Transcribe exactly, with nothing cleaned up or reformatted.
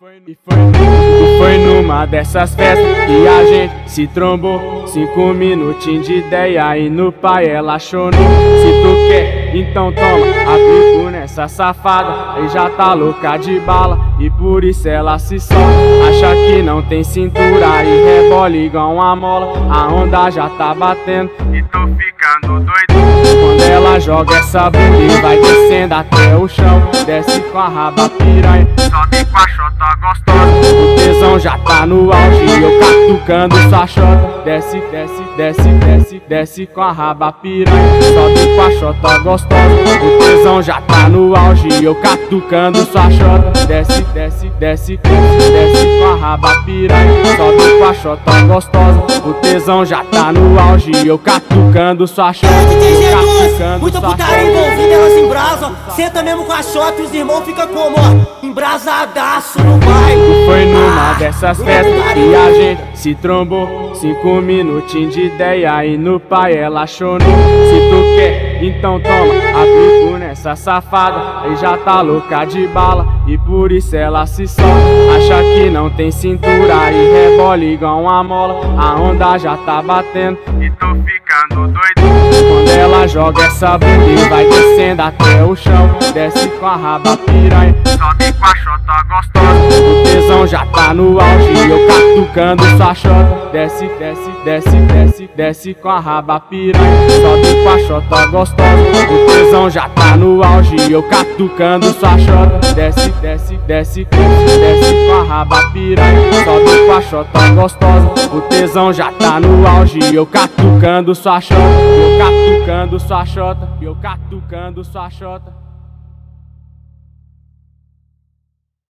foi, e foi, e foi numa dessas festas que a gente se trombou. Cinco minutinhos de ideia e no pai ela chonou. Se tu quer, então toma aplico nessa safada. E já tá louca de bala e por isso ela se solta. Acha que não tem cintura e rebola igual uma mola. A onda já tá batendo e tô ficando doido. Quando ela joga essa bunda e vai descendo até o chão, desce com a raba piranha, sobe com a chota gostosa. O tesão já tá no auge e eu catucando sua chota. Desce, desce, desce, desce, desce com a raba piranha, sobe com a chota gostosa. O tesão já tá no auge e eu catucando sua chota. Desce, desce, desce, desce, desce com a raba piranha, sobe com a chota gostosa. O tesão já tá no auge e eu catucando sua chota. Muita putaria envolvida, ela se embrasa. Senta mesmo com a chota e os irmãos ficam como, ó, embrasadaço no bairro. Foi numa dessas festas que a gente se trombou. Cinco minutinhos de ideia e no pai ela chonou. Se tu quer, então toma aplico nessa safada. E já tá louca de bala e por isso ela se solta. Acha que não tem cintura e rebola igual uma mola. A onda já tá batendo e tô ficando doido. Quando ela joga essa bunda e vai descendo até o chão, desce com a raba piranha, sobe com a chota gostosa. O tesão já tá no auge e eu catucando sua chota. Desce, desce, desce, desce, desce com a raba piranha, sobe com a chota gostosa. O tesão já tá no auge e eu catucando sua chota. Desce, desce, desce, desce, desce com a raba piranha, sobe com a chota gostosa. O tesão já tá no auge e eu catucando sua chota. Eu catucando sua chota, eu catucando sua chota.